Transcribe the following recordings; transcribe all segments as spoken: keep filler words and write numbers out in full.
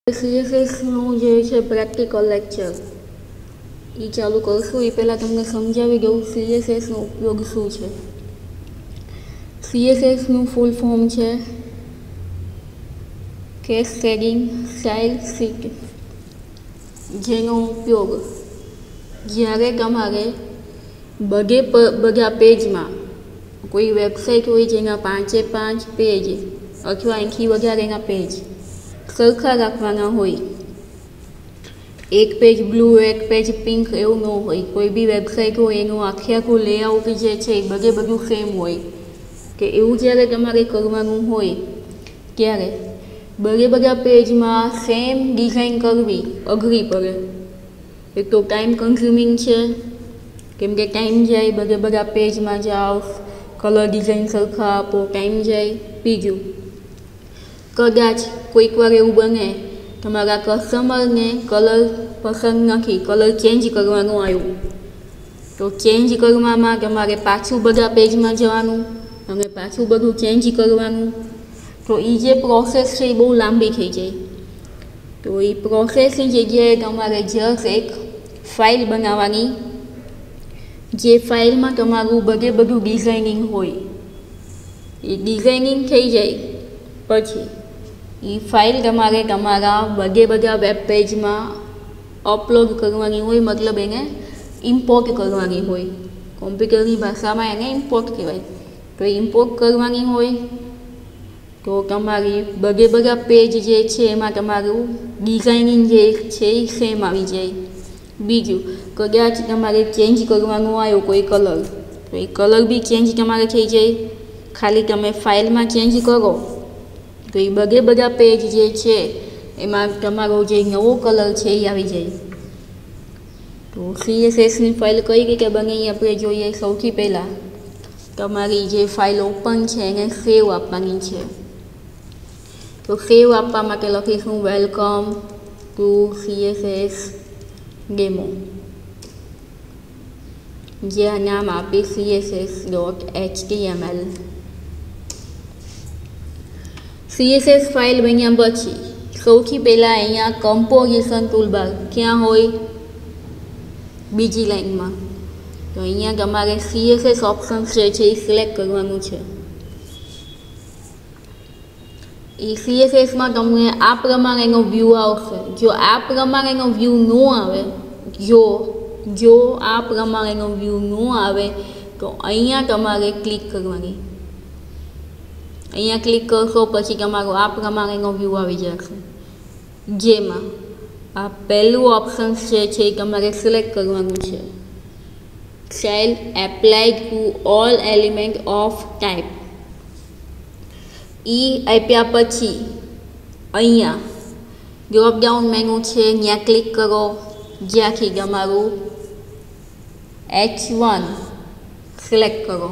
સીએસએસનું જે છે practical lecture એ ચાલુ કરશું. એ પહેલાં તમને સમજાવી દઉં સીએસએસનો ઉપયોગ શું છે. સીએસએસનું ફૂલ ફોર્મ છે કેસ્કેડિંગ સ્ટાઇલ શીટ, જેનો ઉપયોગ જ્યારે તમારે બધે બધા પેજમાં કોઈ વેબસાઇટ હોય જેના પાંચે પાંચ પેજ અથવા એનાથી વધારેના પેજ સરખા રાખવાના હોય, એક પેજ બ્લુ એક પેજ પિંક એવું ન હોય. કોઈ બી વેબસાઇટ હોય એનું આખે આખું લેઆઉટ જે છે એ બધે બધું સેમ હોય કે એવું જ્યારે તમારે કરવાનું હોય ત્યારે બધે બધા પેજમાં સેમ ડિઝાઇન કરવી અઘરી પડે. એક તો ટાઈમ કન્ઝ્યુમિંગ છે, કેમ કે ટાઈમ જાય, બધે બધા પેજમાં જાઓ, કલર ડિઝાઇન સરખા આપો, ટાઈમ જાય. બીજું, કદાચ કોઈક વાર એવું બને તમારા કસ્ટમરને કલર પસંદ નથી, કલર ચેન્જ કરવાનું આવ્યું, તો ચેન્જ કરવામાં તમારે પાછું બધા પેજમાં જવાનું અને પાછું બધું ચેન્જ કરવાનું. તો એ જે પ્રોસેસ છે એ બહુ લાંબી થઈ જાય. તો એ પ્રોસેસની જગ્યાએ તમારે જસ્ટ એક ફાઇલ બનાવવાની, જે ફાઇલમાં તમારું બધે બધું ડિઝાઇનિંગ હોય. એ ડિઝાઇનિંગ થઈ જાય પછી એ ફાઇલ તમારે તમારા બધે બધા વેબ પેજમાં અપલોડ કરવાની હોય, મતલબ એને ઇમ્પોર્ટ કરવાની હોય. કોમ્પ્યુટરની ભાષામાં એને ઇમ્પોર્ટ કહેવાય. તો ઇમ્પોર્ટ કરવાની હોય તો તમારી બધે બધા પેજ જે છે એમાં તમારું ડિઝાઇનિંગ જે છે એ સેમ આવી જાય. બીજું, કદાચ તમારે ચેન્જ કરવાનું આવ્યો કોઈ કલર, તો એ કલર બી ચેન્જ તમારે થઈ જાય. ખાલી તમે ફાઇલમાં ચેન્જ કરો તો એ બધે બધા પેજ જે છે એમાં તમારો જે નવો કલર છે એ આવી જાય. તો સીએસએસની ફાઇલ કઈ રીતે બને એ આપણે જોઈએ. સૌથી પહેલાં તમારી જે ફાઇલ ઓપન છે એને સેવ આપવાની છે. તો સેવ આપવા માટે લખીશું વેલકમ ટુ સીએસએસ ડેમો, જે આ નામ આપી CSS dot HTML. CSS file બન્યા પછી સૌથી પહેલાં અહીંયા કમ્પોઝિશન ટૂલબાર ક્યાં હોય? બીજી લાઇનમાં. તો અહીંયા તમારે સીએસએસ ઓપ્શન્સ જે છે એ સિલેક્ટ કરવાનું છે. એ સીએસએસમાં તમને આ પ્રમાણેનો વ્યૂ આવશે. જો આ પ્રમાણેનો વ્યૂ ન આવે, જો જો આ પ્રમાણેનો વ્યૂ ન આવે તો અહીંયા તમારે ક્લિક કરવાની. અહીંયા ક્લિક કરશો પછી તમારો આ પ્રમાણેનો વ્યૂ આવી જશે, જેમાં આ પહેલું ઓપ્શન જે છે એ તમારે સિલેક્ટ કરવાનું છે. Style applied to all element of type. એ આપ્યા પછી અહીંયા ડ્રોપ ડાઉન મેનુ છે, ત્યાં ક્લિક કરો, જ્યાંથી તમારું એચ વન સિલેક્ટ કરો.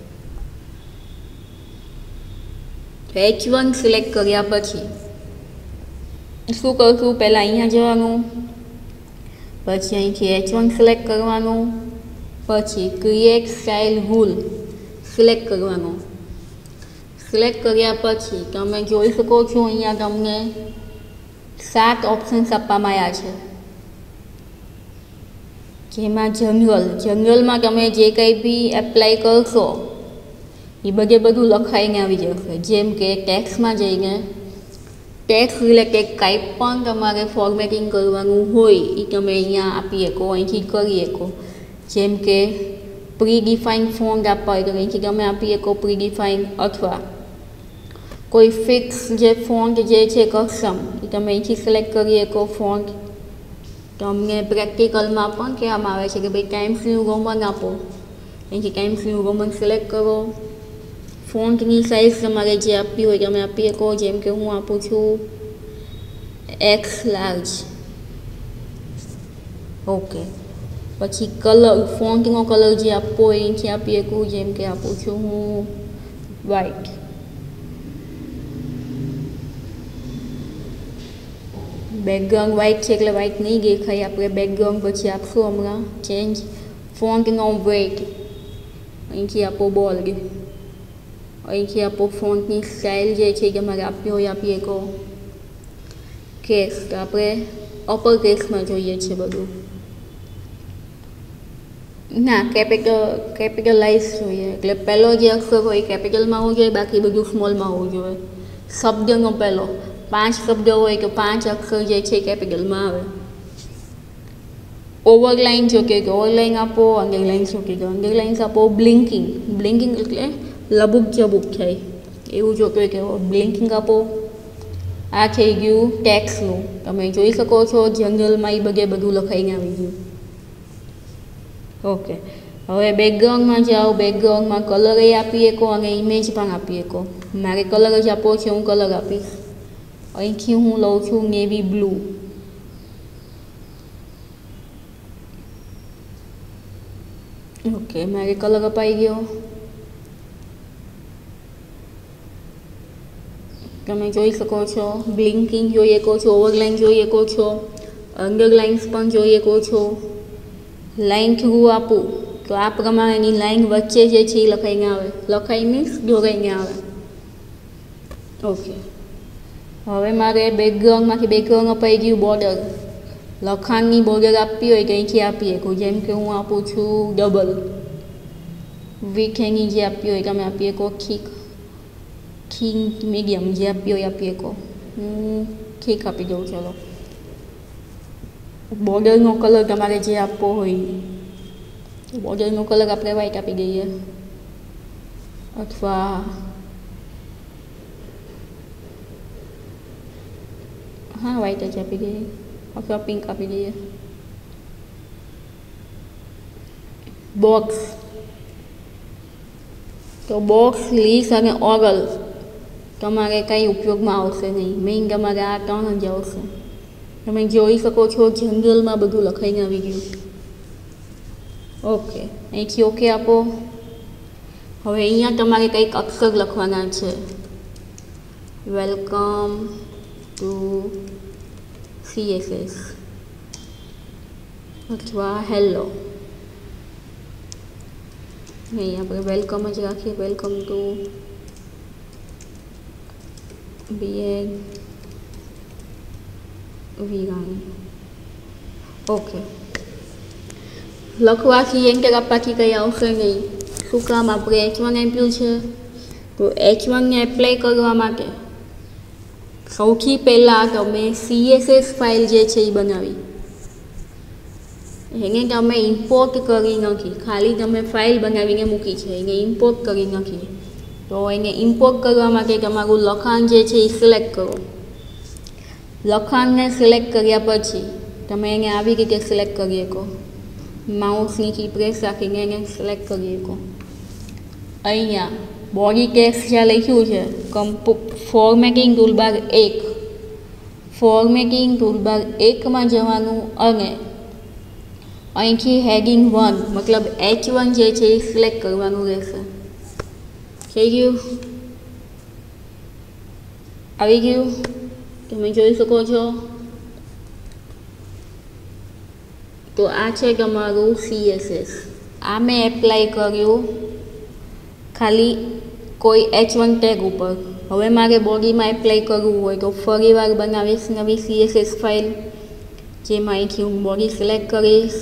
એચ વન સિલેક્ટ કર્યા પછી શું કરશું? પહેલાં અહીંયા જવાનું, પછી અહીંથી એચ વન સિલેક્ટ કરવાનું, પછી ક્રિએટ સ્ટાઇલ રૂલ સિલેક્ટ કરવાનું. સિલેક્ટ કર્યા પછી તમે જોઈ શકો છો અહીંયા તમને સાત ઓપ્શન્સ આપવામાં આવ્યા છે, જેમાં જનરલ જનરલમાં તમે જે કંઈ બી એપ્લાય કરશો એ બધે બધું લખાઈને આવી જશે. જેમ કે ટેક્સમાં જઈને ટેક્સ રિલેટેડ કંઈ પણ તમારે ફોર્મેટિંગ કરવાનું હોય એ તમે અહીંયા આપી શકો, અહીંથી કરી શકો. જેમ કે પ્રી ડિફાઇન ફોન્ટ આપવા હોય તો અહીંથી તમે આપી શકો પ્રી ડિફાઇન, અથવા કોઈ ફિક્સ જે ફોન્ટ જે છે કસ્ટમ એ તમે અહીંથી સિલેક્ટ કરી શકો ફોન્ટ. તમને પ્રેક્ટિકલમાં પણ કહેવામાં આવે છે કે ભાઈ ટાઈમ્સ ન્યૂ રોમન આપો, અહીંથી ટાઈમ્સ ન્યૂ રોમન સિલેક્ટ કરો. ફોન્ટની સાઇઝ તમારે જે આપવી હોય તમે આપી શકો. જેમ કે હું આપું છું એક્સ લાર્જ. ઓકે. પછી કલર, ફોન્ટનો કલર જે આપવો હોય અહીંથી આપી શકું. જેમ કે આપું છું હું વ્હાઇટ. બેકગ્રાઉન્ડ વ્હાઇટ છે એટલે વ્હાઇટ નહીં દેખાય. આપણે બેકગ્રાઉન્ડ પછી આપશું હમણાં ચેન્જ. ફોન્ટનો વેઇટ અહીંથી આપો બોલ્ડ. અહીંથી આપો ફોન્ટની સ્ટાઇલ જે છે કે તમારે આપવી હોય આપી શકો. કેસ તો આપણે અપર કેસમાં જોઈએ છે બધું. ના, કેપિટલ કેપિટલાઇઝ જોઈએ, એટલે પહેલો જે અક્ષર હોય કેપિટલમાં હોવો જોઈએ, બાકી બધું સ્મોલમાં હોવું જોઈએ. શબ્દનો પહેલો પાંચ શબ્દ હોય તો પાંચ અક્ષર જે છે કેપિટલમાં આવે. ઓવરલાઇન જો કે ઓવરલાઇન આપો, અંડરલાઇન જો કે અંડરલાઇન્સ આપો. બ્લિંકિંગ બ્લિંકિંગ એટલે લબુક ઝબુક થાય એવું જો કે બ્લિંકિંગ આપો. આ થઈ ગયું ટેક્સનું, તમે જોઈ શકો છો જનરલમાં એ બધે બધું લખાઈને આવી ગયું. ઓકે, હવે બેકગ્રાઉન્ડમાં જાઓ. બેકગ્રાઉન્ડમાં કલર એ આપી શકો અને ઇમેજ પણ આપી શકો. મારે કલર જ આપવો છે, હું કલર આપીશ. અહીંથી હું લઉં છું નેવી બ્લુ. ઓકે, મારે કલર અપાઈ ગયો. તમે જોઈ શકો છો બ્લિંકિંગ જોઈ શકો છો, ઓવરલાઇન જોઈ શકો છો, અંડરલાઇન્સ પણ જોઈ શકો છો. લાઇન થ્રુ આપું તો આ પ્રમાણેની લાઇન વચ્ચે જે છે એ લખાઈને આવે. લખાઈ મીન્સ દોરાઈને આવે. ઓકે, હવે મારે બેકગ્રાઉન્ડમાંથી બેકગ્રાઉન્ડ અપાઈ ગયું. બોર્ડર લખાણની બોર્ડર આપવી હોય તો અહીંથી આપી શકો. જેમ કે હું આપું છું ડબલ. વિથ એની જે આપવી હોય તમે આપી શકો. ખીક ખીક મીડિયમ જે આપી હોય આપી શકો. હું ખીક આપી દઉં. ચલો, બોર્ડરનો કલર તમારે જે આપવો હોય, બોર્ડરનો કલર આપણે વ્હાઈટ આપી દઈએ, અથવા હા વ્હાઈટ જ આપી દઈએ, અથવા પિંક આપી દઈએ. બોક્સ તો બોક્સ, લીસ અને ઓરલ તમારે કંઈ ઉપયોગમાં આવશે નહીં. મેઇન તમારે આ ત્રણ જ આવશે. તમે જોઈ શકો છો જનરલમાં બધું લખાઈને આવી ગયું. ઓકે, અહીંથી ઓકે આપો. હવે અહીંયા તમારે કંઈક અક્ષર લખવાના છે. વેલકમ ટુ સીએસએસ અથવા હેલો. નહીં, આપણે વેલકમ જ રાખીએ. Welcome to B N. Okay, લખવાથી એન્ટર આપવાથી કંઈ આવશે નહીં. શું કામ? આપણે એચ વન આપ્યું છે, તો એચ વનને એપ્લાય કરવા માટે સૌથી પહેલાં તમે સીએસએસ ફાઇલ જે છે એ બનાવી. એને તમે ઇમ્પોર્ટ કરી નથી, ખાલી તમે ફાઇલ બનાવીને મૂકી છે, એને ઇમ્પોર્ટ કરી નથી. તો એને ઇમ્પોર્ટ કરવા માટે તમારું લખાણ જે છે એ સિલેક્ટ કરો. લખાણને સિલેક્ટ કર્યા પછી તમે એને આવી રીતે સિલેક્ટ કરી શકો. માઉસની કી પ્રેસ રાખીને એને સિલેક્ટ કરી શકો. અહીંયા બોડી ટેક્સ્ટ જ્યાં લખ્યું છે કમ્પુ ફોર્મેટિંગ ટૂલબાર એક, ફોર્મેટિંગ ટૂલબાર એકમાં જવાનું અને અહીંથી હેડિંગ વન મતલબ એચ વન જે છે એ સિલેક્ટ કરવાનું રહેશે. થઈ ગયું? આવી ગયું? તમે જોઈ શકો છો. તો આ છે તમારું સીએસએસ. આ મેં એપ્લાય કર્યું ખાલી કોઈ એચ વન ટેગ ઉપર. હવે મારે બોડીમાં એપ્લાય કરવું હોય તો ફરી વાર બનાવીશ નવી સીએસએસ ફાઇલ, જેમાં અહીંથી હું બોડી સિલેક્ટ કરીશ.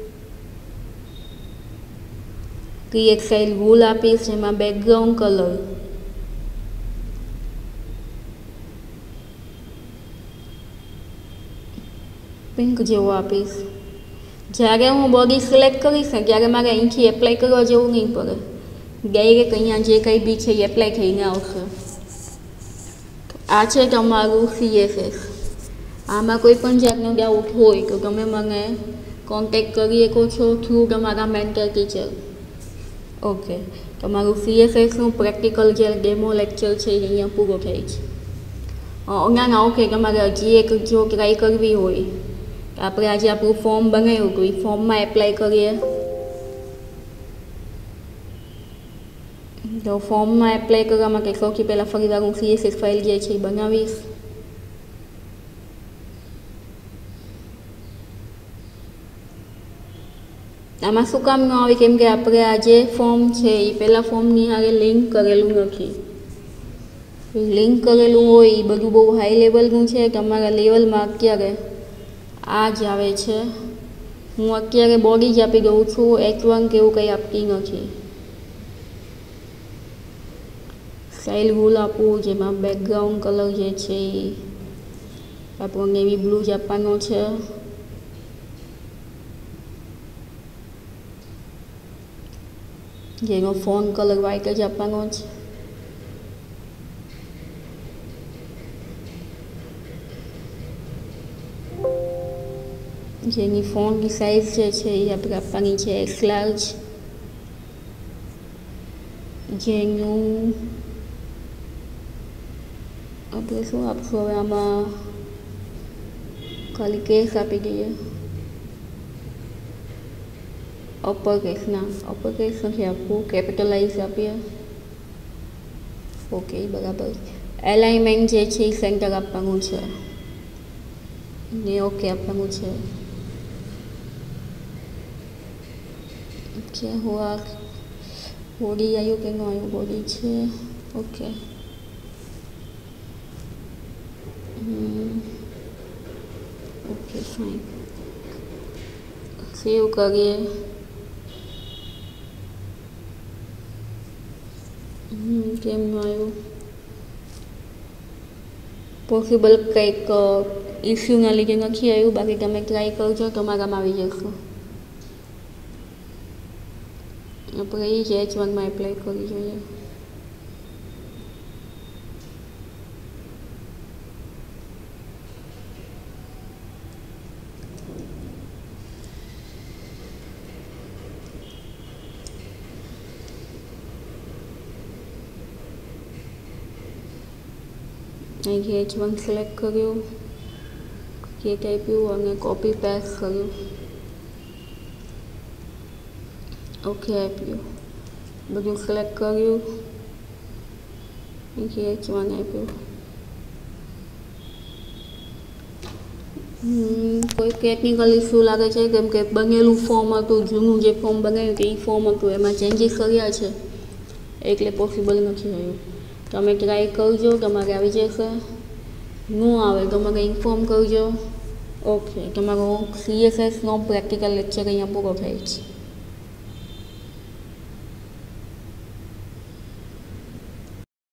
ક્રિએટ ફાઇલ રૂલ આપીશ, જેમાં બેકગ્રાઉન્ડ કલર પિંક જેવો આપીશ. જ્યારે હું બોડી સિલેક્ટ કરીશ ને ત્યારે મારે અહીંથી એપ્લાય કરવા જેવું નહીં પડે. ડાયરેક્ટ અહીંયા જે કંઈ બી છે એ એપ્લાય થઈને આવશે. આ છે તમારું સીએસએસ. આમાં કોઈ પણ જાતનો ડાઉટ હોય તો તમે મને કોન્ટેક્ટ કરી શકો છો થ્રુ તમારા મેન્ટર ટીચર. ઓકે, તમારું સીએસએસનું પ્રેક્ટિકલ જે ડેમો લેક્ચર છે એ અહીંયા પૂરો થાય છે. ના ના ઓકે, તમારે હજી એક જો ટ્રાય કરવી હોય તો આપણે આજે આપણું ફોર્મ બનાવ્યું હતું એ ફોર્મમાં એપ્લાય કરીએ. તો ફોર્મમાં એપ્લાય કરવા માટે સૌથી પહેલાં ફરીવાર હું સીએસએસ ફાઇલ જે છે એ બનાવીશ. આમાં શું કામ ન આવે? કેમ કે આપણે આ જે ફોર્મ છે એ પહેલાં ફોર્મની હારે લિંક કરેલું નથી. લિંક કરેલું હોય એ બધું બહુ હાઈ લેવલનું છે. તમારા લેવલમાં અત્યારે આ જ આવે છે. હું અત્યારે બોડી જ આપી દઉં છું, એચ વન કે એવું કંઈ આપતી નથી. સ્ટાઇલ રૂલ આપું, જેમાં બેકગ્રાઉન્ડ કલર જે છે એ આપણો નેવી બ્લુ જ આપવાનો છે. જેનો ફોન કલર વ્હાઇટ જ આપવાનો છે. જેની ફોનની સાઇઝ જે છે એ આપણે આપવાની છે એક્સ લાર્જ. જેનું આપણે શું આપશું હવે આમાં, ખાલી કેસ આપી દઈએ. અપર કેસ ના અપર કેસ નથી આપવું, કેપિટલાઇઝ આપીએ. ઓકે, બરાબર. એલાઇનમેન્ટ જે છે એ સેન્ટર આપવાનું છે ને ઓકે આપવાનું છે. ઓકે, હું આ બોડી આવ્યું કે ન આવ્યું? બોડી છે. Okay, okay fine. સેવ કરીએ. કેમ ન આવ્યું? પોસિબલ કંઈક ઇસ્યુના લીધે નથી આવ્યું. બાકી તમે ટ્રાય કરજો, તમારામાં આવી જશે. આપણે એ જ એચ વનમાં એપ્લાય કરવી જોઈએ. અહીંથી એચ વન સિલેક્ટ કર્યું, ક્રિએટ આપ્યું અને કોપી પેસ્ટ કર્યું. ઓકે આપ્યું, બધું સિલેક્ટ કર્યું, અહીંથી એચ વન આપ્યું. કોઈ ટેકનિકલ ઇસ્યુ લાગે છે, કેમ કે બનેલું ફોર્મ હતું, જૂનું જે ફોર્મ બનાવ્યું કે એ ફોર્મ હતું એમાં ચેન્જીસ કર્યા છે એટલે પોસિબલ નથી થયું. તમે ટ્રાય કરજો, તમારે આવી જશે. ન આવે તો મને ઇન્ફોર્મ કરજો. ઓકે, તમારો સીએસએસનો પ્રેક્ટિકલ લેક્ચર અહીંયા પૂરો થાય છે.